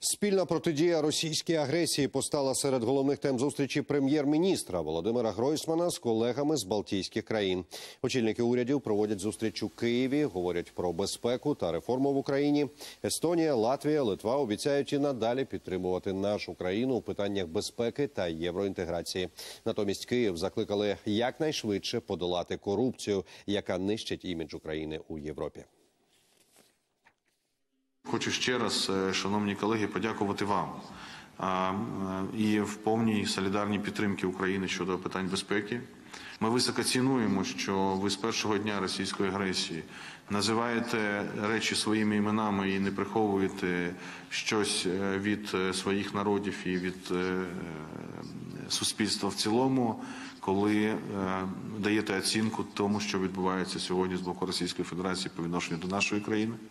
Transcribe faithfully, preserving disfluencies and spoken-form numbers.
Спільна протидія російській агресії постала серед головних тем зустрічі прем'єр-міністра Володимира Гройсмана з колегами з Балтійських країн. Очільники урядів проводять зустріч у Києві, говорять про безпеку та реформу в Україні. Естонія, Латвія, Литва обіцяють і надалі підтримувати нашу країну у питаннях безпеки та євроінтеграції. Натомість Київ закликали якнайшвидше подолати корупцію, яка нищить імідж України у Європі. Хочу ще раз, шановні колеги, подякувати вам і в повній солідарній підтримці України щодо питань безпеки. Ми високо цінуємо, що ви з першого дня російської агресії називаєте речі своїми іменами і не приховуєте щось від своїх народів і від суспільства в цілому, коли даєте оцінку тому, що відбувається сьогодні з боку Російської Федерації по відношенню до нашої країни.